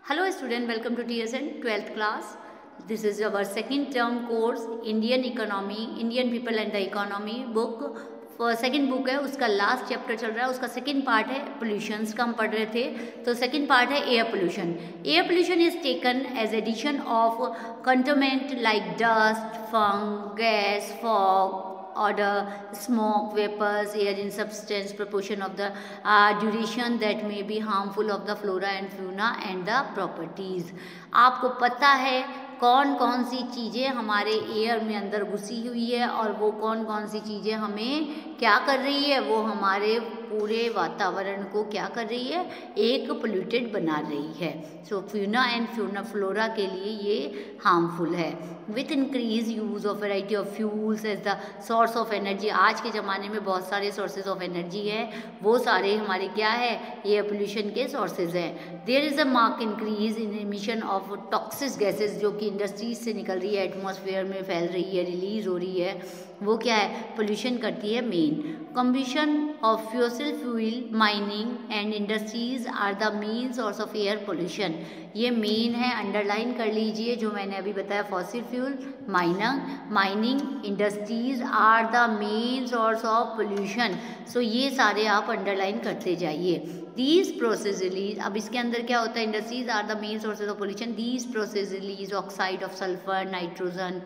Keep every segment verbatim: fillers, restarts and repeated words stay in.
Hello student, welcome to T S N twelfth class. This is our second term course Indian Economy, Indian People and the Economy book. Second book है, उसका last chapter चल रहा है. उसका second part है pollutions का हम पढ़ रहे थे. तो सेकेंड पार्ट है air pollution. Air pollution is taken as addition of contaminant like dust, fungi, gas, fog, odor, smoke, vapors, air in substance, proportion of the uh, duration that may be harmful of the flora and fauna and the properties. आपको पता है कौन कौन सी चीज़ें हमारे air में अंदर घुसी हुई है और वो कौन कौन सी चीज़ें हमें क्या कर रही है, वो हमारे पूरे वातावरण को क्या कर रही है, एक पोल्यूटेड बना रही है. So fauna and fauna flora के लिए ये हार्मफुल है. With increase use of variety of fuels as the source of energy. आज के ज़माने में बहुत सारे सोर्सेज ऑफ एनर्जी है, वो सारे हमारे क्या है, एयर पोल्यूशन के सोर्सेज हैं. There is a mark increase in emission of toxic gases जो कि इंडस्ट्रीज से निकल रही है, एटमॉस्फेयर में फैल रही है, रिलीज हो रही है, वो क्या है, पोल्यूशन करती है. Main combustion of fossil fuel, mining and industries are the main source of air pollution. ये मेन है, अंडरलाइन कर लीजिए जो मैंने अभी बताया. Fossil fuel, mining mining industries are the main source of pollution. So ये सारे आप अंडरलाइन करते जाइए. These process release, अब इसके अंदर क्या होता है, industries are the main sources of pollution. These process release oxide of sulphur, nitrogen,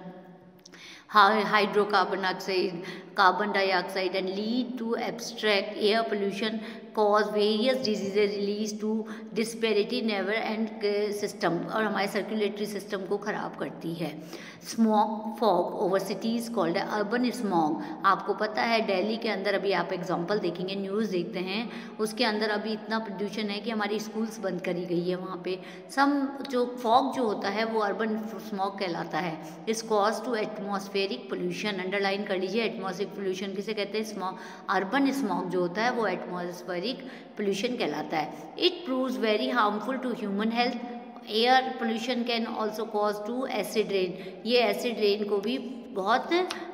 hydrocarbon oxide, carbon dioxide and lead to abstract air pollution, cause various diseases, release to disparity nerve and system और हमारे circulatory system को ख़राब करती है. Smog fog over cities called urban smog. आपको पता है दिल्ली के अंदर अभी आप एग्जांपल देखेंगे, न्यूज़ देखते हैं, उसके अंदर अभी इतना पोल्यूशन है कि हमारी स्कूल्स बंद करी गई है. वहाँ पे सम जो फॉग जो होता है वो अर्बन स्मॉग कहलाता है. Is cause to atmospheric pollution. Underline कर लीजिए, एटमॉस्फेरिक पोल्यूशन किसे कहते हैं, स्मॉग. अर्बन स्मॉग जो होता है वो एटमॉस्फेरिक पोल्यूशन कहलाता है. It proves very harmful to human health. Air pollution can also cause to acid rain. ये एसिड रेन को भी बहुत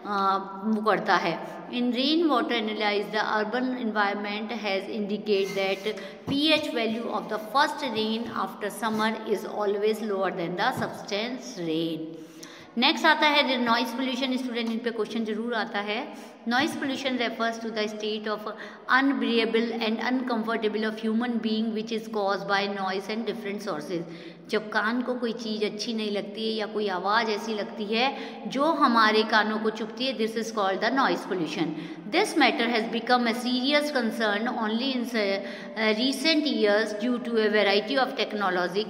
वो करता है. In rain water analyse the urban environment has indicate that pH value of the first rain after summer is always lower than the substance rain. Next आता है noise pollution. Student in पे question जरूर आता है. Noise pollution refers to the state of unbearable and uncomfortable of human being which is cause by noise and different sources. जब कान को कोई चीज़ अच्छी नहीं लगती है या कोई आवाज़ ऐसी लगती है जो हमारे कानों को चुभती है, this is called the noise pollution. This matter has become a serious concern only in recent years due to a variety of technologic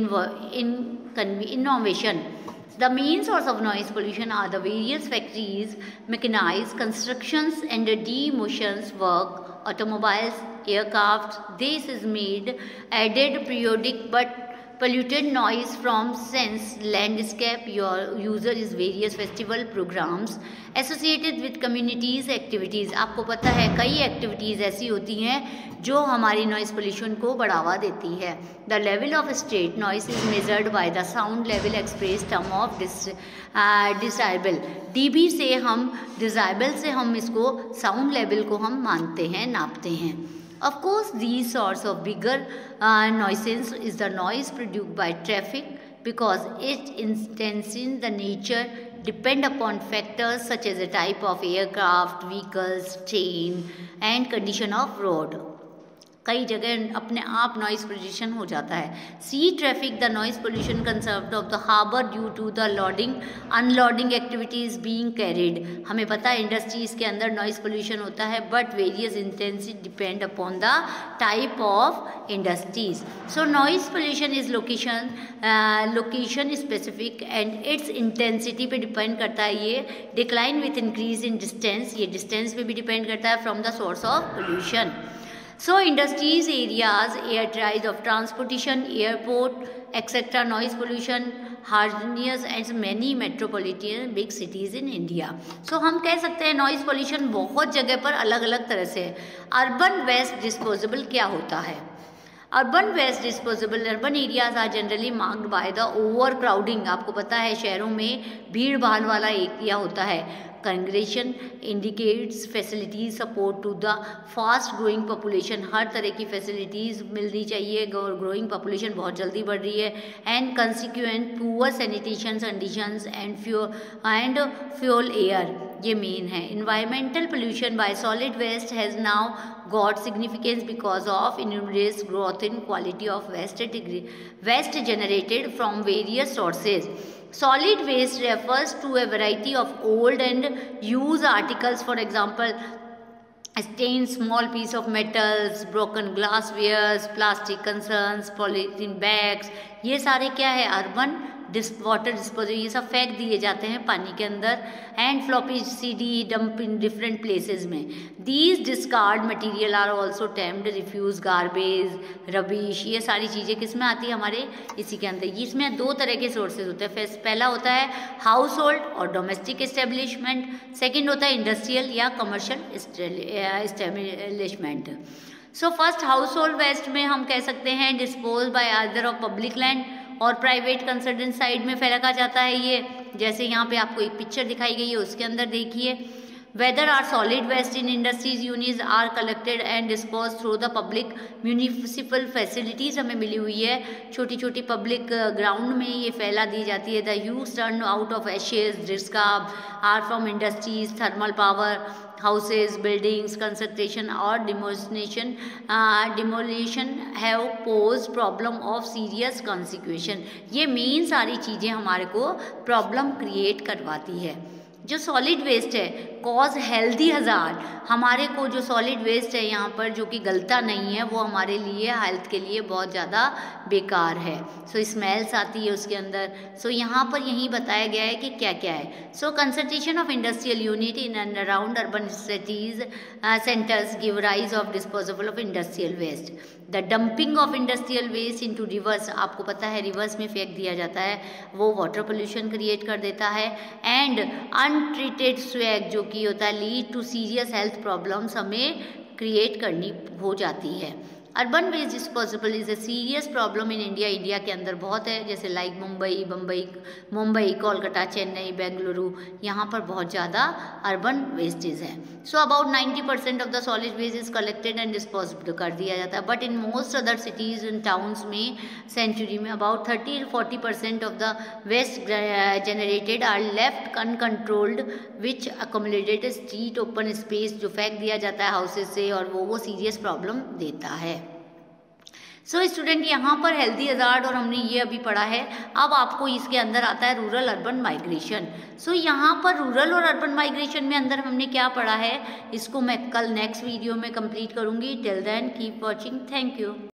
innovation. The main source of noise pollution are the various factories, mechanized constructions and demotions work, automobiles, aircraft. This is made added periodic but polluted noise from sense landscape. Your user is various festival programs associated with communities activities. आपको पता है कई activities ऐसी होती हैं जो हमारी noise pollution को बढ़ावा देती है. The level of state noise is measured by the sound level express term of decibel. DB से हम डिसाइबल से हम इसको साउंड लेवल को हम मानते हैं, नापते हैं. Of course, these sorts of bigger uh, nuisance is the noise produced by traffic because its intensity, the nature depend upon factors such as the type of aircraft, vehicles, train and condition of road. कई जगह अपने आप noise pollution हो जाता है. Sea traffic, the noise pollution conserved of the harbour due to the loading unloading activities being carried. हमें पता है इंडस्ट्रीज़ के अंदर नॉइस पोल्यूशन होता है but various intensity depend upon the type of industries. So noise pollution is location location specific and its intensity पे depend करता है. ये decline with increase in distance, ये डिस्टेंस पे भी डिपेंड करता है from the source of pollution. So industries areas, air trains of transportation, airport, et cetera. Noise pollution harmonious as many metropolitan big cities in India. So हम कह सकते हैं noise pollution बहुत जगह पर अलग अलग तरह से है. Urban waste disposal क्या होता है? Urban waste disposable urban areas are generally marked by the overcrowding. आपको पता है शहरों में भीड़ भाड़ वाला एरिया होता है। Congestion indicates facilities support to the fast growing population. हर तरह की फैसिलिटीज़ मिलनी चाहिए, ग्रोइंग पॉपुलेशन बहुत जल्दी बढ़ रही है। And consequent poor sanitation conditions and fuel and fuel air, ये मेन है। Environmental pollution by solid waste has now got significance because of enormous growth in quality of waste waste generated from various sources. Solid waste refers to a variety of old and used articles, for example stained small piece of metals, broken glasswares, plastic concerns, polythene bags, ये सारे क्या है urban dish water disposal, ये सब फेंक दिए जाते हैं पानी के अंदर। And floppy CD dump in different places में। These discard material are also termed refuse garbage rubbish, ये सारी चीज़ें किस में आती है हमारे इसी के अंदर। इसमें दो तरह के सोर्सेज होते हैं। पहला होता है हाउस होल्ड और डोमेस्टिक इस्टेब्लिशमेंट, सेकेंड होता है इंडस्ट्रियल या commercial establishment. So first household waste में हम कह सकते हैं dispose by either of public land और प्राइवेट कंसर्न साइड में फेंका जाता है। ये जैसे यहाँ पे आपको एक पिक्चर दिखाई गई है, उसके अंदर देखिए whether are solid waste in industries units are collected and dispose through the public municipal facilities हमें मिली हुई है। छोटी छोटी पब्लिक ग्राउंड में ये फैला दी जाती है। The use turn out of ashes discard are from industries thermal power houses, buildings, construction और demolition uh, demolition have posed problem of serious consequence। ये मेन सारी चीज़ें हमारे को प्रॉब्लम क्रिएट करवाती है। जो सॉलिड वेस्ट है कॉज हेल्दी हज़ार्ड, हमारे को जो सॉलिड वेस्ट है यहाँ पर जो कि गलता नहीं है वो हमारे लिए हेल्थ के लिए बहुत ज़्यादा बेकार है। सो स्मेल्स आती है उसके अंदर। सो यहाँ पर यही बताया गया है कि क्या क्या है। So concentration of industrial unit in and around urban cities centres give rise of disposable of industrial waste. The dumping of industrial waste into rivers, आपको पता है रिवर्स में फेंक दिया जाता है, वो वाटर पोल्यूशन क्रिएट कर देता है। एंड अनट्रीटेड स्वैग जो कि होता है lead to serious health problems हमें क्रिएट करनी हो जाती है। Urban waste disposable is a serious problem in India. India के अंदर बहुत है, जैसे लाइक मुंबई बम्बई मुंबई कोलकाता चेन्नई बेंगलुरु, यहाँ पर बहुत ज़्यादा अर्बन वेस्टेज है। So about ninety percent of the solid waste is collected and dispose कर दिया जाता है। But in most other cities in towns में सेंचुरी में about thirty forty percent of the waste generated are left uncontrolled which accommodated street open space, जो फेंक दिया जाता है हाउसेज से और वो वो सीरियस प्रॉब्लम देता है। सो so, स्टूडेंट यहाँ पर हेल्दी हज़ार्ड और हमने ये अभी पढ़ा है। अब आपको इसके अंदर आता है rural urban migration. So so, यहाँ पर रूरल और अर्बन माइग्रेशन में अंदर हमने क्या पढ़ा है इसको मैं कल नेक्स्ट वीडियो में कंप्लीट करूँगी। Till then keep watching, thank you.